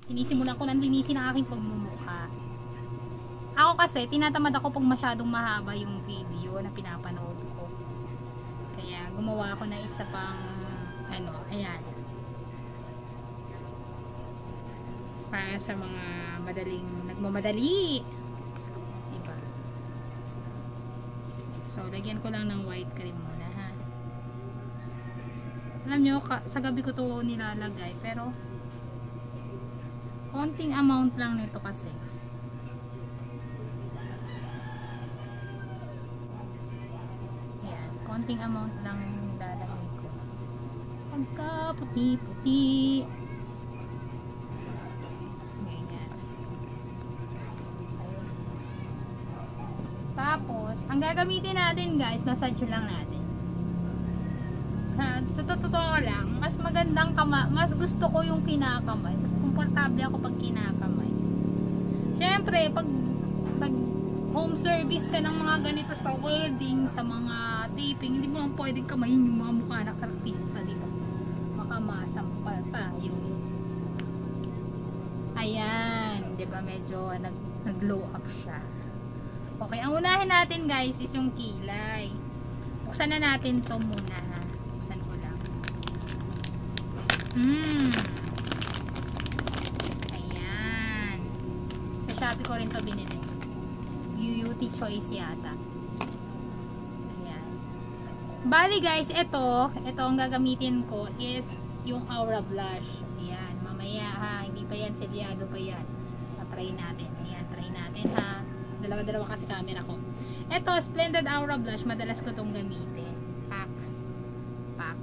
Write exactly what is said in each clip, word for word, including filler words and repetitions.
Sinisimulan ko ng linisin ang aking pagmumukha. Ako kasi, tinatamad ako pag masyadong mahaba yung video na pinapanood ko. Kaya, gumawa ako na isa pang, ano, ayan. Para sa mga madaling, nagmamadali. Diba? So, lagyan ko lang ng white cream muna, ha. Alam nyo, sa gabi ko to nilalagay, pero, konting amount lang nito kasi. Ayan, konting amount lang lalagay ko. Pagka puti-puti. Ganyan. Tapos, ang gagamitin natin guys, massage lang natin. Ha, totoo lang, mas magandang kamay, mas gusto ko yung kinakamay, mas komportable ako pag kinakamay. Syempre, pag pag home service ka ng mga ganito sa wedding, sa mga taping, hindi mo lang pwedeng kamayin yung mga mukha ng artista, di ba? Makamasampal tayo. Ayan, di ba? Medyo nag, nag-glow up siya. Okay, ang unahin natin guys is yung kilay. Buksan na natin to muna. Hmm. Ayan. Sa Shopee ko rin to binili. Beauty Choice yata. Ayan. Bali guys, ito, ito ang gagamitin ko is yung Aura Blush. Ayan. Mamaya ha, hindi pa yan, selyado pa yan. Try natin. Ayan, try natin ha. Dalawa-dalawa kasi camera ko. Ito, Splendid Aura Blush. Madalas ko tong gamitin. Pack. Pack.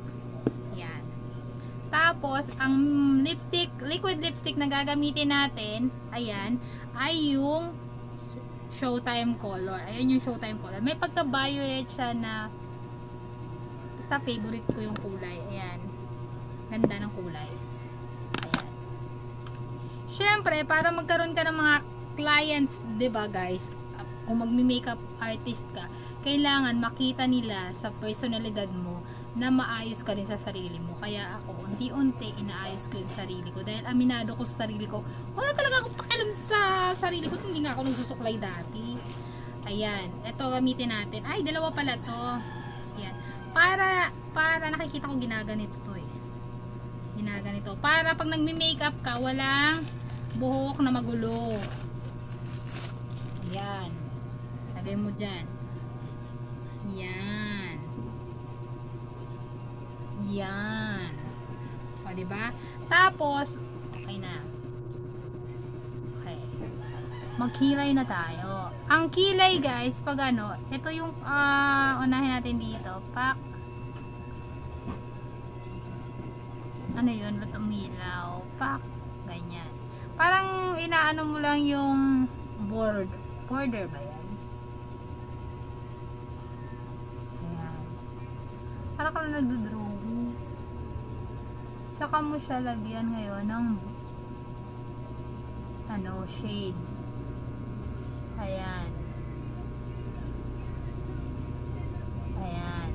Tapos, ang lipstick, liquid lipstick na gagamitin natin, ayan, ay yung Showtime color. Ayan yung Showtime color. May pagka-violet siya na, basta favorite ko yung kulay. Ayan. Ganda ng kulay. Ayan. Siyempre, para magkaroon ka ng mga clients, diba guys, kung magmi-makeup artist ka, kailangan makita nila sa personalidad mo na maayos ka rin sa sarili mo. Kaya ako, unti-unti inaayos ko yung sarili ko. Dahil aminado ko sa sarili ko, wala talaga akong pakialam sa sarili ko. Hindi nga ako nagsusuklay dati. Ayan. Ito gamitin natin. Ay, dalawa pala to. Ayan. Para, para nakikita ko ginaganito to eh. Ginaganito. Para pag nagme-makeup ka, walang buhok na magulo. Ayan. Lagay mo dyan. Ayan. Yan. O, diba? Tapos, okay na. Okay. Magkilay na tayo. Ang kilay, guys, pag ano, ito yung, uh, unahin natin dito. Pak. Ano yun? Ba't umilaw? Pak. Ganyan. Parang, inaano mo lang yung board. Border ba yan? Ayan. Parang ka na nagdodrawing. Saka mo siya lagyan ngayon ng ano, shade. Ayan. Ayan.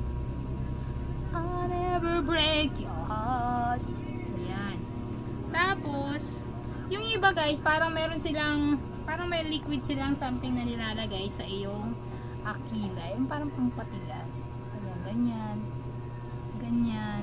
I'll never break your heart. Ayan. Tapos, yung iba guys, parang meron silang, parang may liquid silang something na nilalagay sa iyong akila. Yung parang pampatigas. Ayan, ganyan. Ganyan.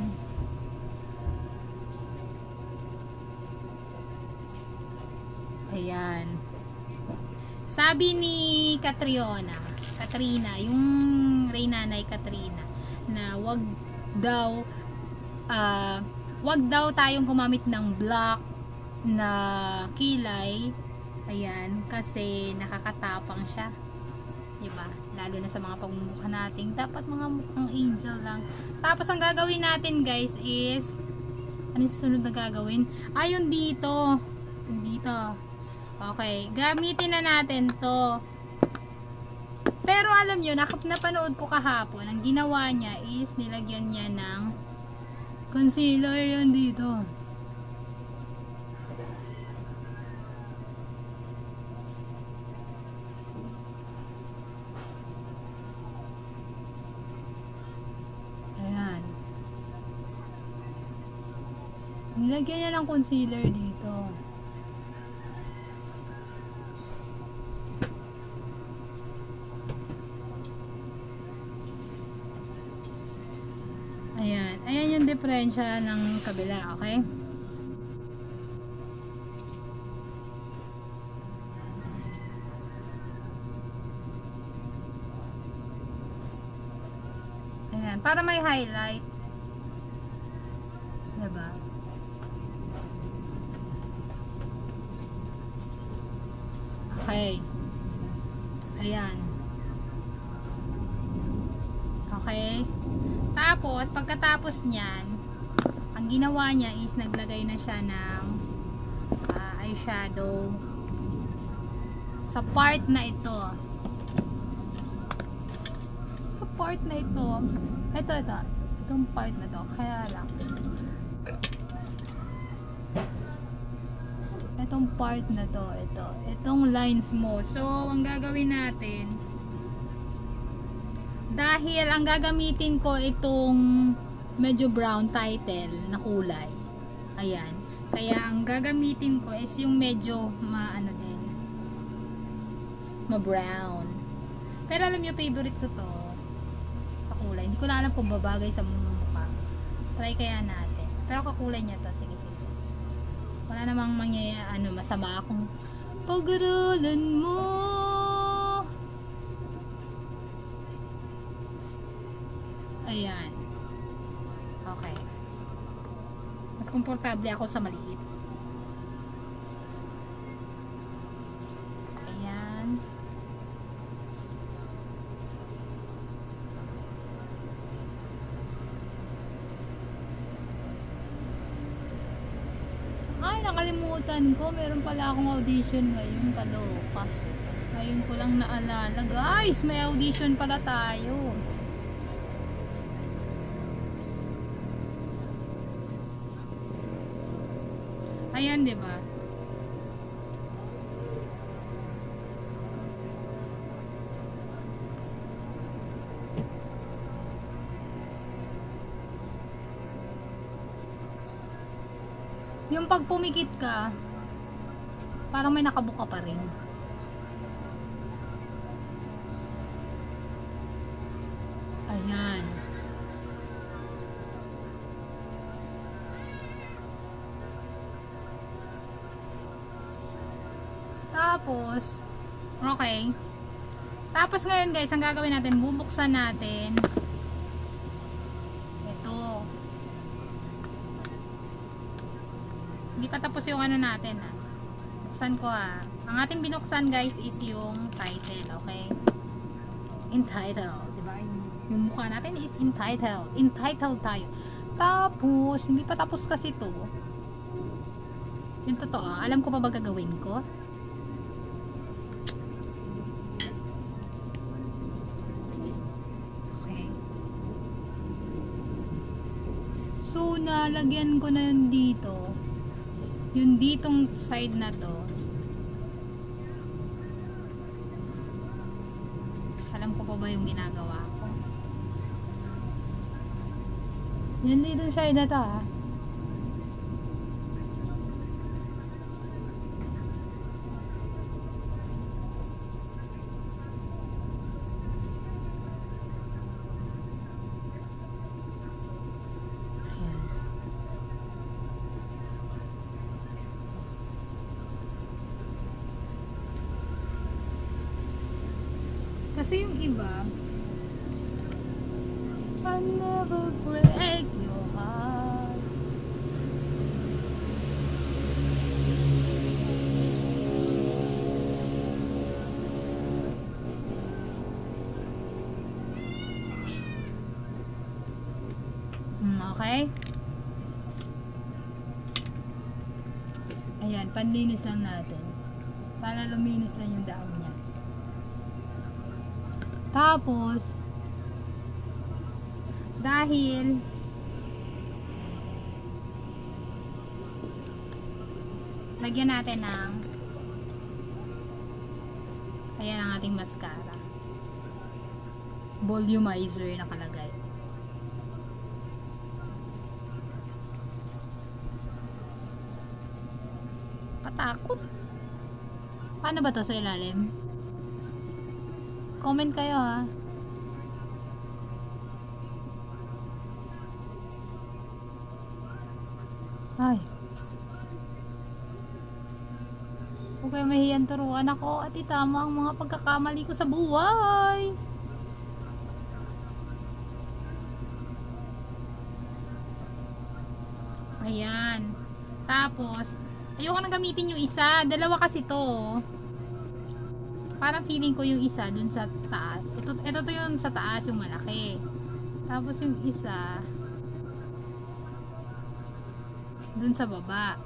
Ayan. Sabi ni Catriona, Katrina, yung Reynanay Katrina, na wag daw uh, wag daw tayong gumamit ng black na kilay. Ayan, kasi nakakatapang siya. Diba? Lalo na sa mga pagmumukha natin. Dapat mga mukhang angel lang. Tapos ang gagawin natin guys is, ano yung susunod na gagawin? Ayun dito. Dito. Okay, gamitin na natin to. Pero alam nyo, napanood ko kahapon, ang ginawa niya is nilagyan niya ng concealer yun dito. Ayan. Nilagyan niya ng concealer dito. diferensya ng kabila, okay? Ayan, para may highlight. Diba? Okay. Ayan. Okay. Tapos, pagkatapos niyan, ang ginawa niya is naglagay na siya ng uh, eyeshadow sa part na ito. Sa part na ito. Ito, ito. Itong part na to. Kaya lang. Itong part na to. Ito. Itong lines mo. So, ang gagawin natin, dahil ang gagamitin ko itong medyo brown title na kulay. Ayan. Kaya ang gagamitin ko is yung medyo ma-ano din. Ma-brown. Pero alam nyo, favorite ko to. Sa kulay. Hindi ko na alam kung babagay sa mukha. Try kaya natin. Pero kakulay niya to. Sige, sige. Wala namang mangyayari, ano, masama akong pag-aralan mo. Ayan. Okay. Mas komportable ako sa maliit. Ayan. Ay, nakalimutan ko. Meron pala akong audition ngayon. Kaloka. Ngayon ko lang naalala. Guys, may audition pala tayo. Ayan, di ba? Yung pag pumikit ka, parang may nakabuka pa rin. Ayan. Tapos, okay. Tapos ngayon guys, ang gagawin natin, bubuksan natin ito. Hindi pa tapos yung ano natin ah. Buksan ko ah. Ang ating binuksan guys is yung title, okay? Entitled, diba? Yung mukha natin is entitled. Entitled tayo. Tapos, hindi pa tapos kasi to. Yung totoo, alam ko pa ba gagawin ko? So, nalagyan ko na yun dito. Yung ditong side na to. Alam ko pa ba yung ginagawa ko? Yan ditong side na to ha. Kasi yung iba, I never break your heart. Hmm, okay? Ayan, panlinis lang natin. Para luminis lang yung daan niya. Tapos, dahil lagyan natin ng ayan ang ating mascara. Volumizer nakalagay. Patakot. Paano ba to sa ilalim? Comment kayo ha. Ay. Huwag kayo mahiyang turuan ako at itama ang mga pagkakamali ko sa buhay. Ayan. Tapos, ayoko nang gamitin yung isa. Dalawa kasi to. Parang feeling ko yung isa dun sa taas. Ito, ito to yung sa taas, yung malaki. Tapos yung isa dun sa baba.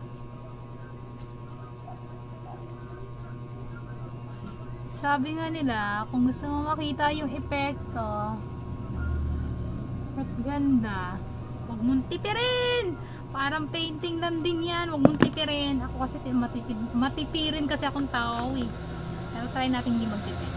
Sabi nga nila, kung gusto mo makita yung epekto at ganda, huwag mong tipirin. Parang painting lang din yan. Huwag mong tipirin. Ako kasi matipid, matipirin kasi akong tao eh. Pero try natin hindi magtipid.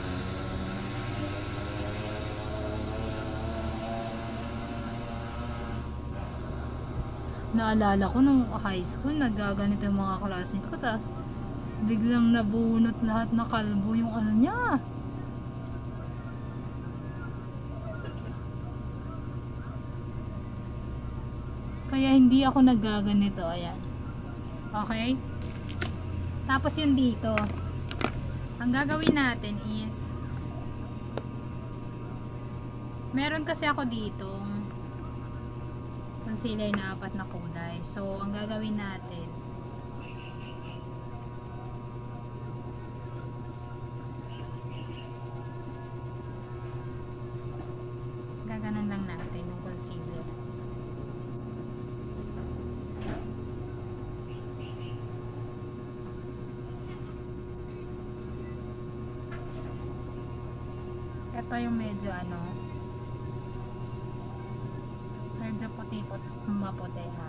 Naalala ko nung high school, nagaganito yung mga classmates ko. Tapos biglang nabunot lahat na kalbo yung ano niya. Kaya hindi ako nagaganito. Ayan. Okay? Tapos yung dito. Ang gagawin natin is meron kasi ako dito concealer na apat na kulay. So, ang gagawin natin gaganon lang natin yung concealer. Ito yung medyo ano, medyo puti-puti, maputi ha.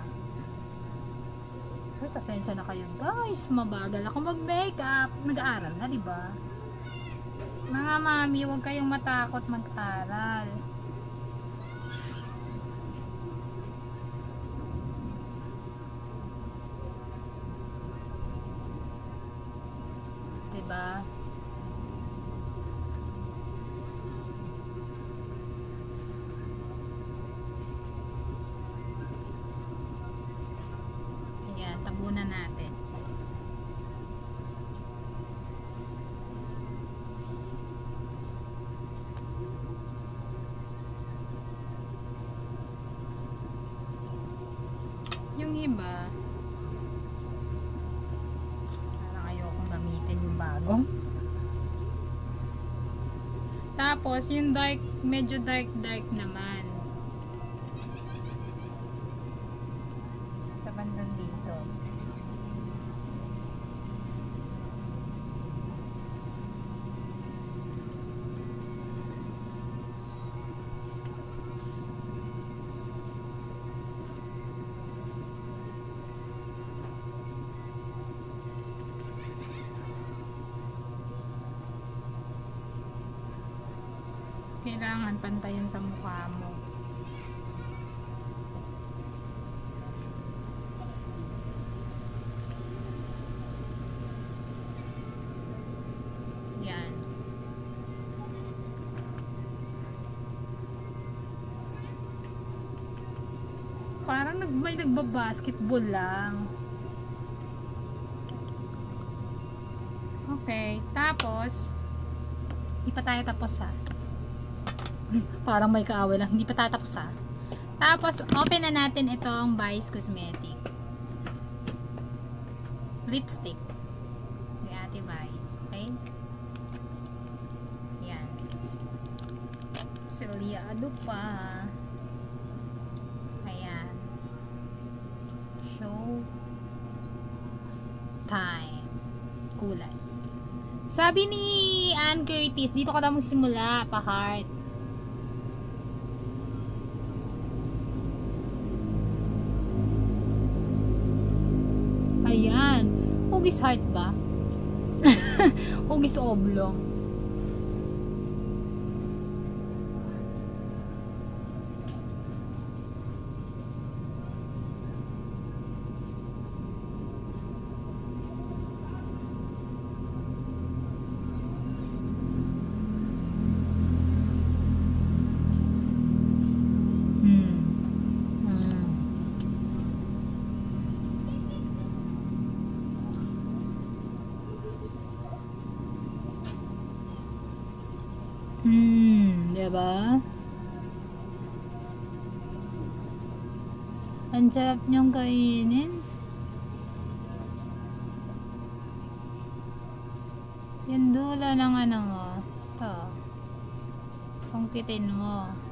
Ay, pasensya na kayo guys, mabagal ako mag-makeup. Nag-aaral na, diba? Mga mami, huwag kayong matakot mag-aral. Diba? Tabunan natin. Yung iba, parang ayokong gamitin yung bagong. Tapos, yung dark, medyo dark dark naman. Sa bandang dito. Kailangan pantayan sa mukha mo. Yan. Parang nag may nagba-basketball lang. Okay, tapos hindi pa tayo tapos ha. Parang may kaaway lang. Hindi pa tatapos ha. Tapos, open na natin itong Vice Cosmetic lipstick. Ni Ate Vice. Okay? Yan. Selyado pa. Ayan. Show time. Kulay. Sabi ni Ann Curtis, dito ka daw magsimula, pa-heart. Ayan. Hugis heart ba? Hugis oblong. Hmm, diba? Ang sarap niyong kainin. Yung dulo ng ano mo. Ito. Sungkitin mo.